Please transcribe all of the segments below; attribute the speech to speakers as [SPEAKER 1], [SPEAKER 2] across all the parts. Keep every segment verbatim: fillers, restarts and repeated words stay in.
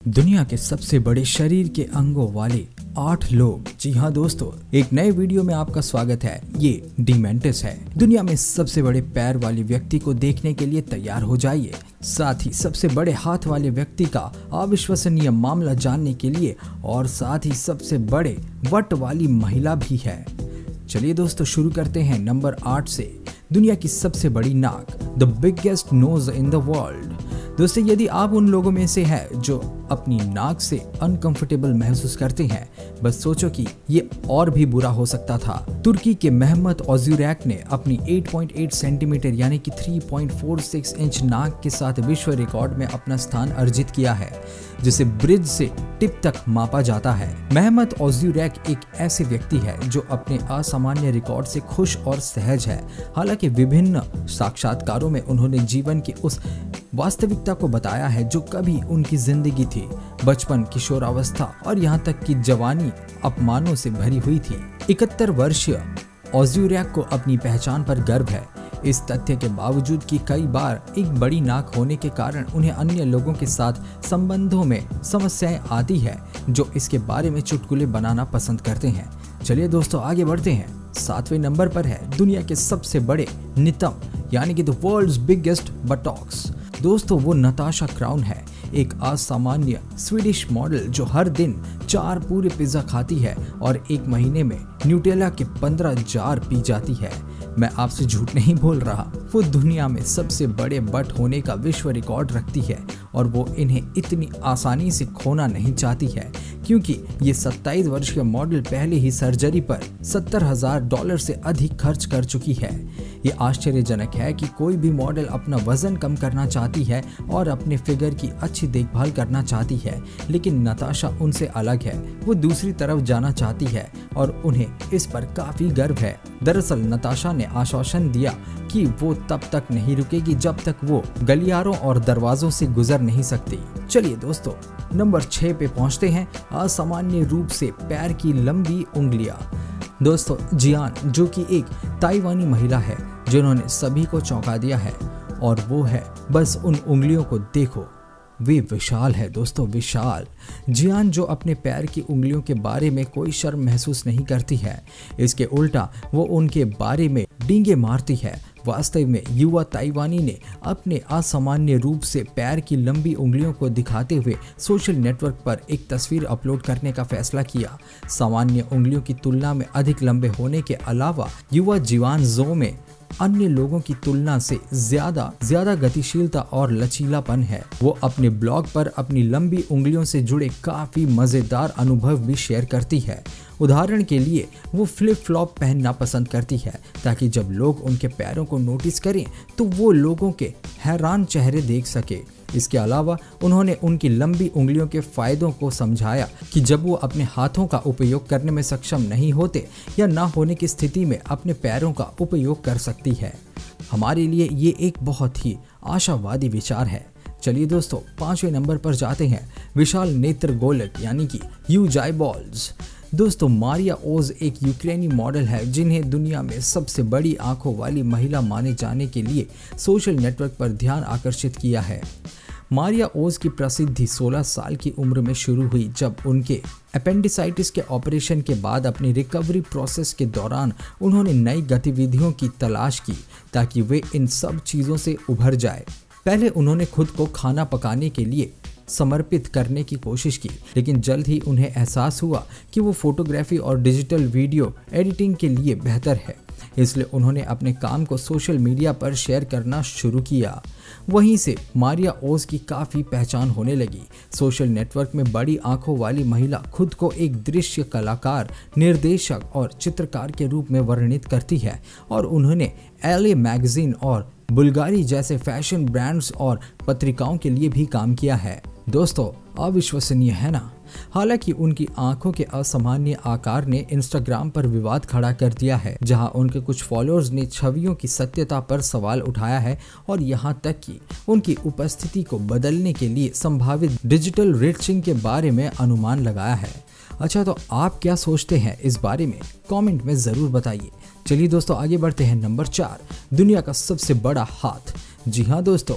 [SPEAKER 1] दुनिया के सबसे बड़े शरीर के अंगों वाले आठ लोग। जी हाँ दोस्तों, एक नए वीडियो में आपका स्वागत है। ये डीमेंटिस है। दुनिया में सबसे बड़े पैर वाले व्यक्ति को देखने के लिए तैयार हो जाइए। साथ ही सबसे बड़े हाथ वाले व्यक्ति का अविश्वसनीय मामला जानने के लिए और साथ ही सबसे बड़े वट वाली महिला भी है। चलिए दोस्तों शुरू करते हैं नंबर आठ से। दुनिया की सबसे बड़ी नाक, the biggest nose in the world. दोस्तों यदि आप उन लोगों में से हैं जो अपनी नाक से अनकंफर्टेबल महसूस करते हैं, बस सोचो कि ये और भी बुरा हो सकता था। तुर्की के मेहमत ओज़ुरैक ने अपनी आठ पॉइंट आठ सेंटीमीटर यानी कि तीन पॉइंट चार छह इंच नाक के साथ विश्व रिकॉर्ड में अपना स्थान अर्जित किया है, जिसे ब्रिज से टिप तक मापा जाता है। मेहमत ओज़ुरैक एक ऐसे व्यक्ति है जो अपने असामान्य रिकॉर्ड से खुश और सहज है। हालांकि विभिन्न साक्षात्कारों में उन्होंने जीवन की उस वास्तविकता को बताया है जो कभी उनकी जिंदगी थी। बचपन, किशोरावस्था और यहाँ तक कि जवानी अपमानों से भरी हुई थी। इकहत्तर वर्षीय ओज़ुरैक को अपनी पहचान पर गर्व है। इस तथ्य के बावजूद कि कई बार एक बड़ी नाक होने के कारण उन्हें अन्य लोगों के साथ संबंधों में समस्याएं आती है, जो इसके बारे में चुटकुले बनाना पसंद करते हैं। चलिए दोस्तों आगे बढ़ते हैं। सातवें नंबर पर है दुनिया के सबसे बड़े नितंब यानी कि द वर्ल्ड्स बिगेस्ट बटॉक्स। दोस्तों वो नताशा क्राउन है, एक असामान्य स्वीडिश मॉडल जो हर दिन चार पूरे पिज्जा खाती है और एक महीने में न्यूटेला के पंद्रह जार पी जाती है। मैं आपसे झूठ नहीं बोल रहा। वो दुनिया में सबसे बड़े बट होने का विश्व रिकॉर्ड रखती है और वो इन्हें इतनी आसानी से खोना नहीं चाहती है, क्योंकि ये सत्ताईस वर्ष के मॉडल पहले ही सर्जरी पर सत्तर हजार डॉलर से अधिक खर्च कर चुकी है। ये आश्चर्यजनक है कि कोई भी मॉडल अपना वजन कम करना चाहती है और अपने फिगर की अच्छी देखभाल करना चाहती है, लेकिन नताशा उनसे अलग है। वो दूसरी तरफ जाना चाहती है और उन्हें इस पर काफी गर्व है। दरअसल नताशा ने आश्वासन दिया कि वो तब तक नहीं रुकेगी जब तक वो गलियारों और दरवाजों से गुजर नहीं सकती। चलिए दोस्तों नंबर छह पे पहुंचते हैं। असामान्य रूप से पैर की लंबी उंगलियां। दोस्तों जियान, जो कि एक ताइवानी महिला है जिन्होंने सभी को चौंका दिया है, और वो है बस उन उंगलियों को देखो, वे विशाल है दोस्तों, विशाल। जियान जो अपने पैर की उंगलियों के बारे में कोई शर्म महसूस नहीं करती है, इसके उल्टा वो उनके बारे में डींगे मारती है। वास्तव में युवा ताइवानी ने अपने असामान्य रूप से पैर की लंबी उंगलियों को दिखाते हुए सोशल नेटवर्क पर एक तस्वीर अपलोड करने का फैसला किया। सामान्य उंगलियों की तुलना में अधिक लंबे होने के अलावा युवा जियान जो में अन्य लोगों की तुलना से ज्यादा ज्यादा गतिशीलता और लचीलापन है। वो अपने ब्लॉग पर अपनी लंबी उंगलियों से जुड़े काफी मजेदार अनुभव भी शेयर करती है। उदाहरण के लिए वो फ्लिप फ्लॉप पहनना पसंद करती है ताकि जब लोग उनके पैरों को नोटिस करें तो वो लोगों के हैरान चेहरे देख सके। इसके अलावा उन्होंने उनकी लंबी उंगलियों के फायदों को समझाया कि जब वो अपने हाथों का उपयोग करने में सक्षम नहीं होते या ना होने की स्थिति में अपने पैरों का उपयोग कर सकती है। हमारे लिए ये एक बहुत ही आशावादी विचार है। चलिए दोस्तों पांचवें नंबर पर जाते हैं। विशाल नेत्र गोलक यानी कि ह्यूज आईबॉल्स। दोस्तों मारिया ओज एक यूक्रेनी मॉडल है जिन्हें दुनिया में सबसे बड़ी आंखों वाली महिला माने जाने के लिए सोशल नेटवर्क पर ध्यान आकर्षित किया है। मारिया ओज की प्रसिद्धि सोलह साल की उम्र में शुरू हुई, जब उनके अपेंडिसाइटिस के ऑपरेशन के बाद अपनी रिकवरी प्रोसेस के दौरान उन्होंने नई गतिविधियों की तलाश की ताकि वे इन सब चीज़ों से उभर जाए। पहले उन्होंने खुद को खाना पकाने के लिए समर्पित करने की कोशिश की, लेकिन जल्द ही उन्हें एहसास हुआ कि वो फोटोग्राफी और डिजिटल वीडियो एडिटिंग के लिए बेहतर है। इसलिए उन्होंने अपने काम को सोशल मीडिया पर शेयर करना शुरू किया। वहीं से मारिया ओज की काफ़ी पहचान होने लगी। सोशल नेटवर्क में बड़ी आंखों वाली महिला खुद को एक दृश्य कलाकार, निर्देशक और चित्रकार के रूप में वर्णित करती है और उन्होंने एल ए मैगजीन और बुल्गारी जैसे फैशन ब्रांड्स और पत्रिकाओं के लिए भी काम किया है। दोस्तों अविश्वसनीय है ना। हालांकि उनकी आंखों के असामान्य आकार ने इंस्टाग्राम पर विवाद खड़ा कर दिया है, जहां उनके कुछ फॉलोअर्स ने छवियों की सत्यता पर सवाल उठाया है और यहां तक कि उनकी उपस्थिति को बदलने के लिए संभावित डिजिटल रिचिंग के बारे में अनुमान लगाया है। अच्छा तो आप क्या सोचते हैं इस बारे में, कमेंट में जरूर बताइए। चलिए दोस्तों आगे बढ़ते हैं। नंबर चार, दुनिया का सबसे बड़ा हाथ। जी हाँ दोस्तों,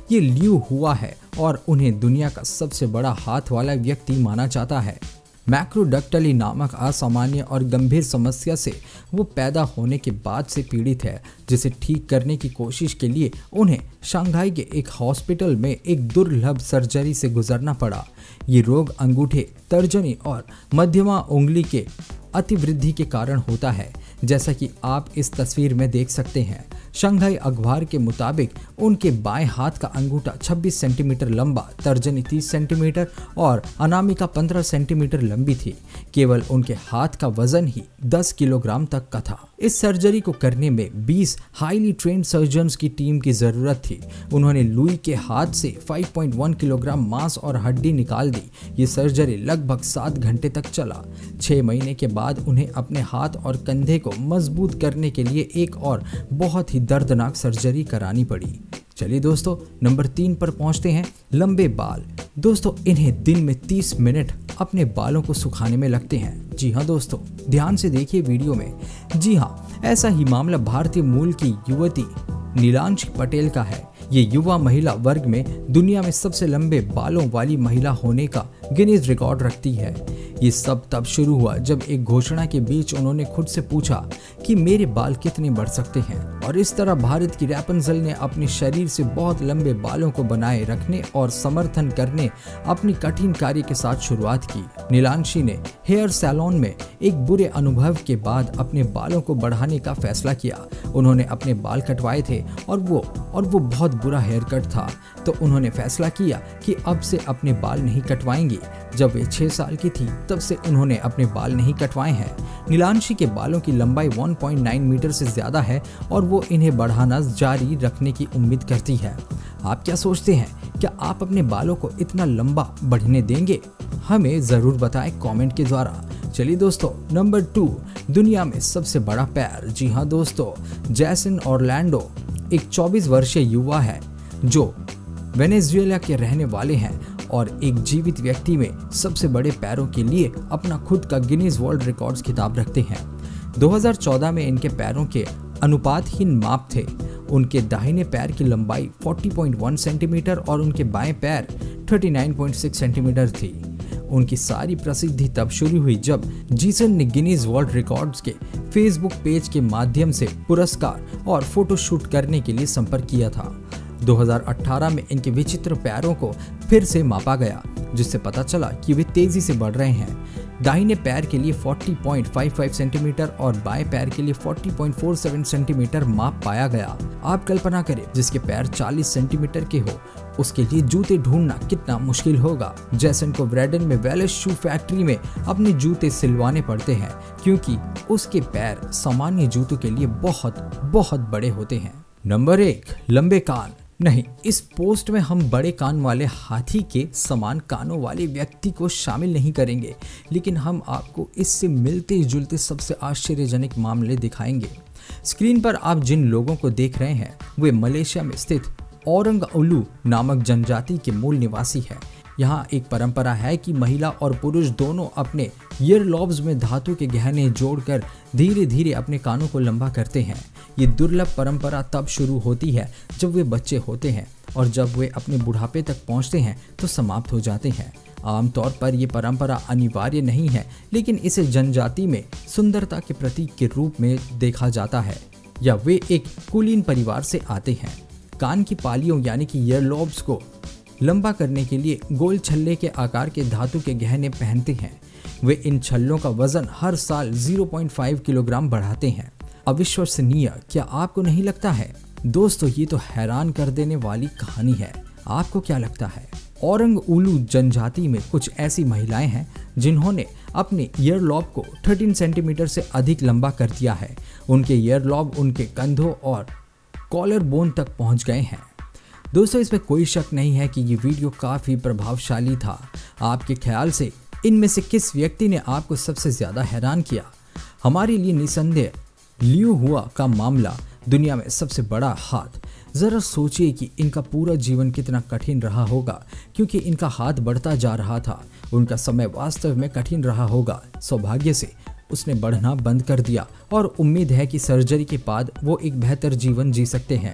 [SPEAKER 1] ये लियू हुआ है और उन्हें दुनिया का सबसे बड़ा हाथ वाला व्यक्ति माना जाता है। मैक्रोडक्टली नामक असामान्य और गंभीर समस्या से वो पैदा होने के बाद से पीड़ित है, जिसे ठीक करने की कोशिश के लिए उन्हें शंघाई के एक हॉस्पिटल में एक दुर्लभ सर्जरी से गुजरना पड़ा। ये रोग अंगूठे, तर्जनी और मध्यमा उंगली के अतिवृद्धि के कारण होता है, जैसा कि आप इस तस्वीर में देख सकते हैं। शंघाई अखबार के मुताबिक उनके बाएं हाथ का अंगूठा छब्बीस सेंटीमीटर लंबा, तर्जनी तीस सेंटीमीटर और अनामिका पंद्रह सेंटीमीटर लंबी थी। केवल उनके हाथ का वजन ही दस किलोग्राम तक का था। इस सर्जरी को करने में बीस हाईली ट्रेन्ड सर्जन्स की टीम की जरूरत थी। उन्होंने लुई के हाथ से पाँच पॉइंट एक किलोग्राम मांस और हड्डी निकाल दी। ये सर्जरी लगभग सात घंटे तक चला। छह महीने के बाद उन्हें अपने हाथ और कंधे को मजबूत करने के लिए एक और बहुत ही दर्दनाक सर्जरी करानी पड़ी। चलिए दोस्तों, नंबर तीन पर पहुंचते हैं, लंबे बाल। दोस्तों, इन्हें दिन में तीस मिनट अपने बालों को सुखाने में लगते हैं। जी हाँ दोस्तों, ध्यान से देखिए वीडियो में। जी हाँ, ऐसा ही मामला भारतीय मूल की युवती नीलांश पटेल का है। ये युवा महिला वर्ग में दुनिया में सबसे लंबे बालों वाली महिला होने का गिनीज रिकॉर्ड रखती है। ये सब तब शुरू हुआ जब एक घोषणा के बीच उन्होंने खुद से पूछा कि मेरे बाल कितने बढ़ सकते हैं, और इस तरह भारत की रैपुंज़ेल ने अपने शरीर से बहुत लंबे बालों को बनाए रखने और समर्थन करने अपनी कठिन कार्य के साथ शुरुआत की। नीलांशी ने हेयर सैलून में एक बुरे अनुभव के बाद अपने बालों को बढ़ाने का फैसला किया। उन्होंने अपने बाल कटवाए थे और वो और वो बहुत बुरा हेयर कट था, तो उन्होंने फैसला किया कि अब से अपने बाल नहीं कटवाएंगी। जब वे छह साल की थी तब से उन्होंने अपने बाल नहीं कटवाए हैं। नीलांशी के बालों की लंबाई एक पॉइंट नौ मीटर से ज्यादा है और वो इन्हें बढ़ाना जारी रखने की उम्मीद करती है। आप क्या सोचते हैं, क्या आप अपने बालों को इतना लंबा बढ़ने देंगे? हमें जरूर बताएं कमेंट के द्वारा। चलिए दोस्तों, नंबर टू, दुनिया में सबसे बड़ा पैर। जी हाँ दोस्तों, जैसन ऑरलैंडो एक चौबीस वर्षीय युवा है जो वेनेजुएला के रहने वाले हैं और एक जीवित व्यक्ति में सबसे बड़े पैरों के लिए अपना खुद का गिनीज वर्ल्ड रिकॉर्ड्स खिताब रखते हैं। दो हज़ार चौदह में इनके पैरों के अनुपातहीन माप थे। उनके दाहिने पैर की लंबाई चालीस पॉइंट एक सेंटीमीटर और उनके बाएं पैर उनतालीस पॉइंट छह सेंटीमीटर थी। उनकी सारी प्रसिद्धि तब शुरू हुई जब जीसन ने गिनीज वर्ल्ड रिकॉर्ड्स के फेसबुक पेज के माध्यम से पुरस्कार और फोटोशूट करने के लिए संपर्क किया था। दो हज़ार अठारह में इनके विचित्र पैरों को फिर से मापा गया, जिससे पता चला कि वे तेजी से बढ़ रहे हैं। दाहिने पैर के लिए चालीस पॉइंट पचपन सेंटीमीटर और बाएं पैर के लिए चालीस पॉइंट सैंतालीस सेंटीमीटर माप पाया गया। आप कल्पना करें, जिसके पैर चालीस सेंटीमीटर के हो उसके लिए जूते ढूंढना कितना मुश्किल होगा। जैसन को ब्रैडन में वेलेस शू फैक्ट्री में अपने जूते सिलवाने पड़ते हैं, क्योंकि उसके पैर सामान्य जूतों के लिए बहुत बहुत बड़े होते हैं। नंबर एक, लंबे कान। नहीं, इस पोस्ट में हम बड़े कान वाले हाथी के समान कानों वाले व्यक्ति को शामिल नहीं करेंगे, लेकिन हम आपको इससे मिलते जुलते सबसे आश्चर्यजनक मामले दिखाएंगे। स्क्रीन पर आप जिन लोगों को देख रहे हैं वे मलेशिया में स्थित औरंग उलू नामक जनजाति के मूल निवासी है। यहाँ एक परंपरा है कि महिला और पुरुष दोनों अपने ईयर लॉब्स में धातु के गहने जोड़कर धीरे धीरे अपने कानों को लंबा करते हैं। ये दुर्लभ परंपरा तब शुरू होती है जब वे बच्चे होते हैं और जब वे अपने बुढ़ापे तक पहुँचते हैं तो समाप्त हो जाते हैं। आमतौर पर यह परंपरा अनिवार्य नहीं है, लेकिन इसे जनजाति में सुंदरता के प्रतीक के रूप में देखा जाता है, या वे एक कुलीन परिवार से आते हैं। कान की पालियों यानी कि ईयर लॉब्स को लंबा करने के लिए गोल छल्ले के आकार के धातु के गहने पहनते हैं। वे इन छल्लों का वजन हर साल ज़ीरो पॉइंट पाँच किलोग्राम बढ़ाते हैं। अविश्वसनीय, क्या आपको नहीं लगता है? दोस्तों, ये तो हैरान कर देने वाली कहानी है। आपको क्या लगता है? औरंग उलू जनजाति में कुछ ऐसी महिलाएं हैं जिन्होंने अपने ईयर लॉब को तेरह सेंटीमीटर से अधिक लंबा कर दिया है। उनके ईयर लॉब उनके कंधों और कॉलर बोन तक पहुंच गए हैं। दोस्तों, इसमें कोई शक नहीं है कि ये वीडियो काफ़ी प्रभावशाली था। आपके ख्याल से इनमें से किस व्यक्ति ने आपको सबसे ज़्यादा हैरान किया? हमारे लिए निसंदेह लियू हुआ का मामला, दुनिया में सबसे बड़ा हाथ। ज़रा सोचिए कि इनका पूरा जीवन कितना कठिन रहा होगा, क्योंकि इनका हाथ बढ़ता जा रहा था। उनका समय वास्तव में कठिन रहा होगा। सौभाग्य से उसने बढ़ना बंद कर दिया और उम्मीद है कि सर्जरी के बाद वो एक बेहतर जीवन जी सकते हैं।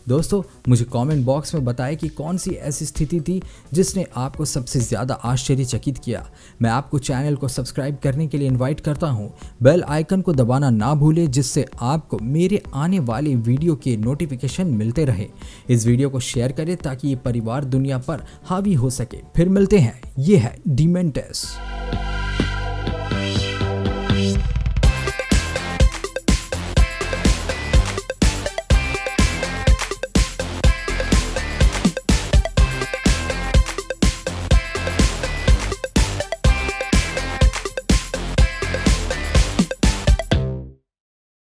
[SPEAKER 1] दोस्तों मुझे कमेंट बॉक्स में बताएं कि कौन सी ऐसी स्थिति थी जिसने आपको सबसे ज़्यादा आश्चर्यचकित किया। मैं आपको चैनल को सब्सक्राइब करने के लिए इनवाइट करता हूं। बेल आइकन को दबाना ना भूलें जिससे आपको मेरे आने वाले वीडियो के नोटिफिकेशन मिलते रहे। इस वीडियो को शेयर करें ताकि ये परिवार दुनिया पर हावी हो सके। फिर मिलते हैं। ये है डिमेंटस।